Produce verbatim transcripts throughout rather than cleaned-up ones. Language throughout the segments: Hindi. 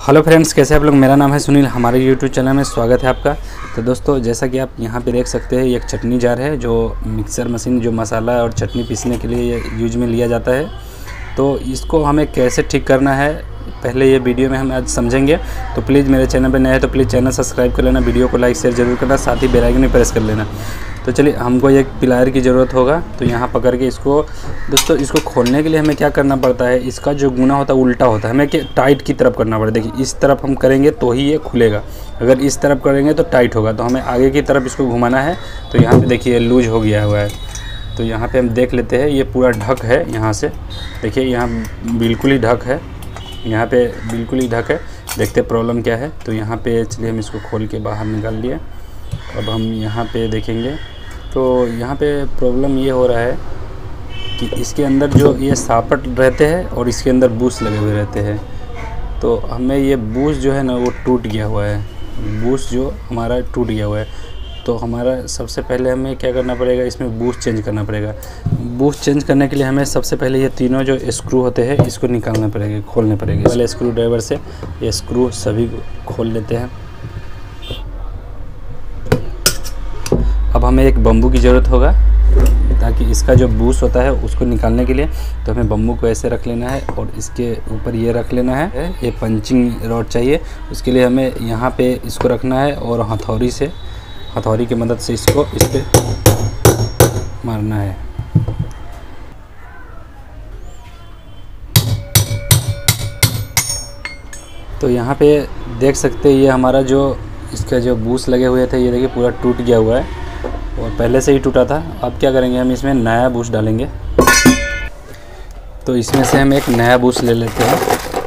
हेलो फ्रेंड्स, कैसे आप लोग। मेरा नाम है सुनील, हमारे यूट्यूब चैनल में स्वागत है आपका। तो दोस्तों, जैसा कि आप यहाँ पे देख सकते हैं, ये एक चटनी जार है जो मिक्सर मशीन जो मसाला और चटनी पीसने के लिए यूज में लिया जाता है। तो इसको हमें कैसे ठीक करना है, पहले ये वीडियो में हम आज समझेंगे। तो प्लीज़ मेरे चैनल पर नए हैं तो प्लीज़ चैनल सब्सक्राइब कर लेना, वीडियो को लाइक शेयर जरूर करना, साथ ही बेल आइकन में प्रेस कर लेना। तो चलिए, हमको एक पिलायर की ज़रूरत होगा। तो यहाँ पकड़ के इसको, दोस्तों इसको खोलने के लिए हमें क्या करना पड़ता है, इसका जो गुना होता है उल्टा होता है, हमें क्या टाइट की तरफ करना पड़ता है। देखिए, इस तरफ हम करेंगे तो ही ये खुलेगा, अगर इस तरफ करेंगे तो टाइट होगा। तो हमें आगे की तरफ इसको घुमाना है। तो यहाँ पे देखिए लूज हो गया हुआ है। तो यहाँ पे हम देख लेते हैं, ये पूरा ढक है। यहाँ से देखिए, यहाँ बिल्कुल ही ढक है, यहाँ पे बिल्कुल ही ढक है। देखते प्रॉब्लम क्या है। तो यहाँ पे चलिए हम इसको खोल के बाहर निकाल लिए। अब हम यहाँ पे देखेंगे तो यहाँ पे प्रॉब्लम ये हो रहा है कि इसके अंदर जो ये सापट रहते हैं और इसके अंदर बूश लगे हुए रहते हैं। तो हमें ये बूश जो है ना वो टूट गया हुआ है, बूश जो हमारा टूट गया हुआ है। तो हमारा सबसे पहले हमें क्या करना पड़ेगा, इसमें बूश चेंज करना पड़ेगा। बूश चेंज करने के लिए हमें सबसे पहले ये तीनों जो स्क्रू होते हैं इसको निकालना पड़ेगा, खोलने पड़ेंगे। पहले स्क्रू ड्राइवर से ये स्क्रू सभी खोल लेते हैं। अब हमें एक बम्बू की ज़रूरत होगा, ताकि इसका जो बूश होता है उसको निकालने के लिए। तो हमें बम्बू को ऐसे रख लेना है और इसके ऊपर ये रख लेना है। ये पंचिंग रॉड चाहिए, उसके लिए हमें यहाँ पे इसको रखना है और हथौड़ी से, हथौड़ी की मदद से इसको इस पर मारना है। तो यहाँ पे देख सकते हैं, ये हमारा जो इसका जो बूश लगे हुए थे, ये देखिए पूरा टूट गया हुआ है और पहले से ही टूटा था। अब क्या करेंगे, हम इसमें नया बूश डालेंगे। तो इसमें से हम एक नया बूश ले लेते हैं।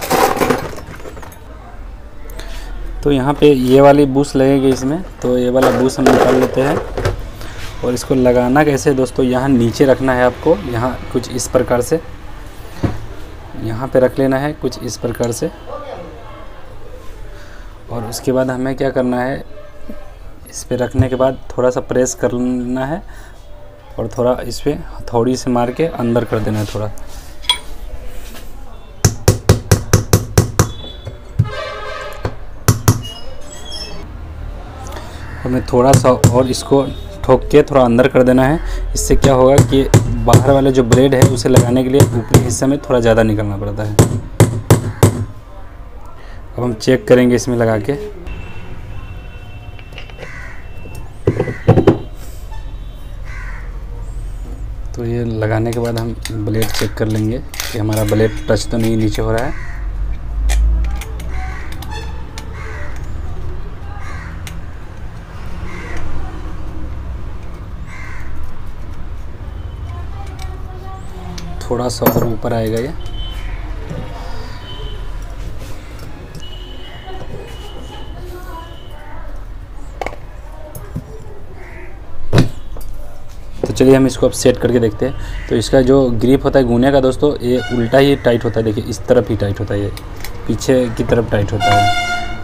तो यहाँ पे ये वाली बूश लगेगी इसमें, तो ये वाला बूश हम निकाल लेते हैं। और इसको लगाना कैसे दोस्तों, यहाँ नीचे रखना है आपको, यहाँ कुछ इस प्रकार से यहाँ पे रख लेना है, कुछ इस प्रकार से। और उसके बाद हमें क्या करना है, इस पे रखने के बाद थोड़ा सा प्रेस करना है और थोड़ा इस पे हथौड़ी से मार के अंदर कर देना है थोड़ा। हमें थोड़ा सा और इसको ठोक के थोड़ा अंदर कर देना है। इससे क्या होगा कि बाहर वाले जो ब्लेड है उसे लगाने के लिए ऊपरी हिस्से में थोड़ा ज़्यादा निकलना पड़ता है। अब हम चेक करेंगे इसमें लगा के। तो ये लगाने के बाद हम ब्लेड चेक कर लेंगे कि हमारा ब्लेड टच तो नहीं नीचे हो रहा है। थोड़ा सा और ऊपर आएगा ये। तो चलिए हम इसको अब सेट करके देखते हैं। तो इसका जो ग्रिप होता है गूने का दोस्तों, ये उल्टा ही टाइट होता है। देखिए, इस तरफ ही टाइट होता है, ये पीछे की तरफ टाइट होता है।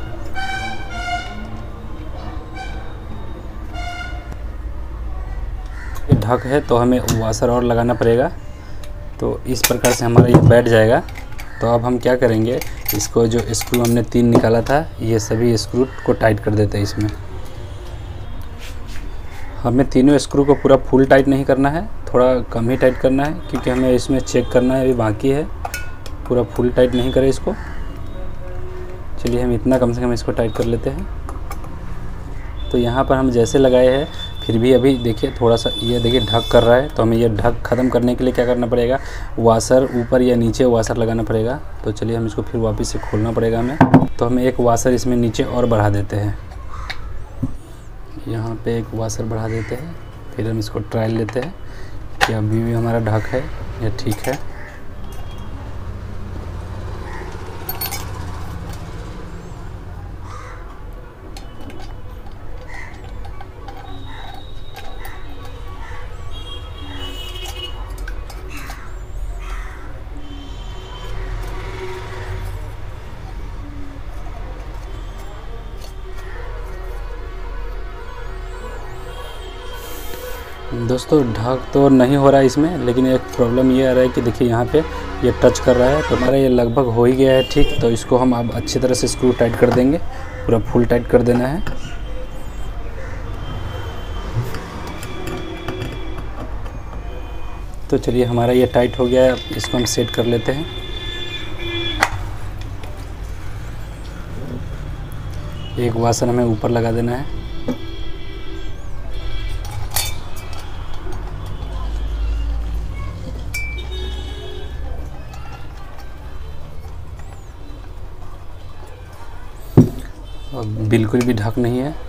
ये ढक है तो हमें वाशर और लगाना पड़ेगा। तो इस प्रकार से हमारा ये बैठ जाएगा। तो अब हम क्या करेंगे, इसको जो स्क्रू हमने तीन निकाला था, ये सभी स्क्रू को टाइट कर देते हैं इसमें। हमें तीनों स्क्रू को पूरा फुल टाइट नहीं करना है, थोड़ा कम ही टाइट करना है, क्योंकि हमें इसमें चेक करना है, अभी बाकी है। पूरा फुल टाइट नहीं करें इसको। चलिए हम इतना कम से कम इसको टाइट कर लेते हैं। तो यहाँ पर हम जैसे लगाए हैं, फिर भी अभी देखिए थोड़ा सा ये देखिए ढक कर रहा है। तो हमें ये ढक ख़त्म करने के लिए क्या करना पड़ेगा, वाशर ऊपर या नीचे वाशर लगाना पड़ेगा। तो चलिए हम इसको फिर वापस से खोलना पड़ेगा हमें। तो हमें एक वाशर इसमें नीचे और बढ़ा देते हैं, यहाँ पे एक वाशर बढ़ा देते हैं। फिर हम इसको ट्रायल लेते हैं कि अभी भी हमारा ढक है या ठीक है। दोस्तों ढक तो नहीं हो रहा है इसमें, लेकिन एक प्रॉब्लम ये आ रहा है कि देखिए यहाँ पे ये टच कर रहा है। तो हमारा ये लगभग हो ही गया है ठीक। तो इसको हम अब अच्छी तरह से स्क्रू टाइट कर देंगे, पूरा फुल टाइट कर देना है। तो चलिए हमारा ये टाइट हो गया है, अब इसको हम सेट कर लेते हैं। एक वासन हमें ऊपर लगा देना है। और बिल्कुल भी ढक नहीं है।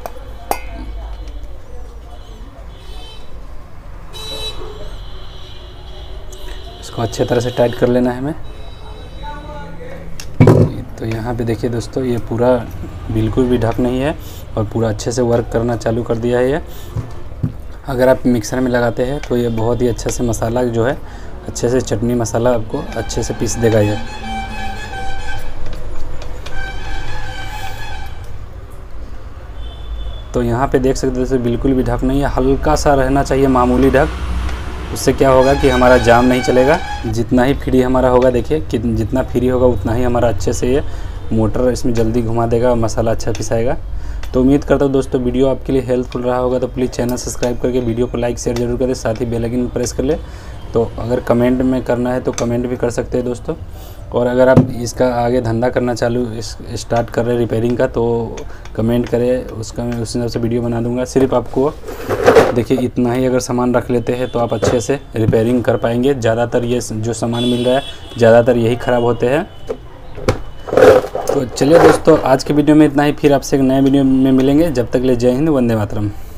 इसको अच्छे तरह से टाइट कर लेना है हमें। तो यहाँ पे देखिए दोस्तों, ये पूरा बिल्कुल भी ढक नहीं है और पूरा अच्छे से वर्क करना चालू कर दिया है ये। अगर आप मिक्सर में लगाते हैं तो ये बहुत ही अच्छे से मसाला जो है, अच्छे से चटनी मसाला आपको अच्छे से पीस देगा ये। तो यहाँ पे देख सकते हैं बिल्कुल भी ढक नहीं है, हल्का सा रहना चाहिए, मामूली ढक। उससे क्या होगा कि हमारा जाम नहीं चलेगा। जितना ही फ्री हमारा होगा, देखिए कि जितना फ्री होगा उतना ही हमारा अच्छे से ये मोटर इसमें जल्दी घुमा देगा और मसाला अच्छा पिसाएगा। तो उम्मीद करता हूँ दोस्तों वीडियो आपके लिए हेल्पफुल रहा होगा। तो प्लीज़ चैनल सब्सक्राइब करके वीडियो को लाइक शेयर जरूर करें, साथ ही बेल आइकन प्रेस कर ले। तो अगर कमेंट में करना है तो कमेंट भी कर सकते हैं दोस्तों। और अगर आप इसका आगे धंधा करना चालू स्टार्ट कर रहे हैं रिपेयरिंग का, तो कमेंट करें, उसका मैं उस हिसाब से वीडियो बना दूंगा। सिर्फ आपको देखिए इतना ही अगर सामान रख लेते हैं तो आप अच्छे से रिपेयरिंग कर पाएंगे। ज़्यादातर ये जो सामान मिल रहा है ज़्यादातर यही ख़राब होते हैं। तो चलिए दोस्तों, आज के वीडियो में इतना ही। फिर आपसे एक नए वीडियो में मिलेंगे। जब तक ले जय हिंद, वंदे मातरम।